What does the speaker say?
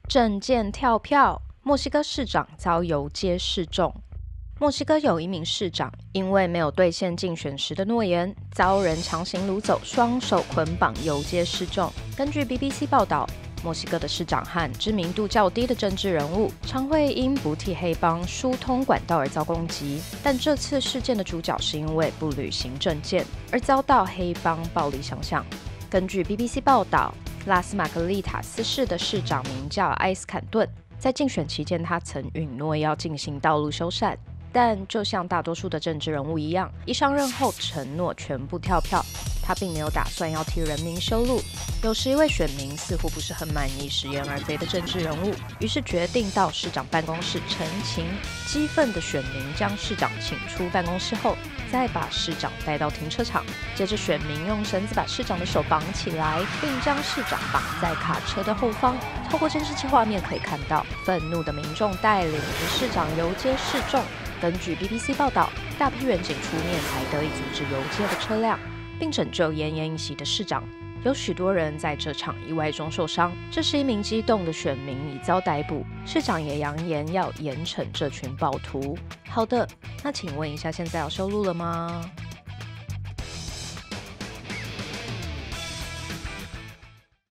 政见跳票，墨西哥市长遭游街示众。墨西哥有一名市长因为没有兑现竞选时的诺言，遭人强行掳走，双手捆绑游街示众。根据 BBC 报道，墨西哥的市长和知名度较低的政治人物常会因不替黑帮疏通管道而遭攻击，但这次事件的主角是因为不履行政见而遭到黑帮暴力相向。根据 BBC 报道，拉斯马格利塔斯市的市长名叫埃斯坎顿，在竞选期间他曾允诺要进行道路修缮，但就像大多数的政治人物一样，一上任后承诺全部跳票。他并没有打算要替人民修路。有时一位选民似乎不是很满意食言而肥的政治人物，于是决定到市长办公室陈情。激愤的选民将市长请出办公室后，再把市长带到停车场。接着选民用绳子把市长的手绑起来，并将市长绑在卡车的后方。透过监视器画面可以看到，愤怒的民众带领着市长游街示众。根据 BBC 报道，大批远警出面才得以阻止游街的车辆，并拯救奄奄一息的市长。有许多人在这场意外中受伤。这是一名激动的选民已遭逮捕，市长也扬言要严惩这群暴徒。好的，那请问一下，现在要修路了吗？